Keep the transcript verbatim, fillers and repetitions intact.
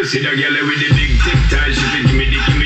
You see the girl with the big tic tac, she fit give me the give me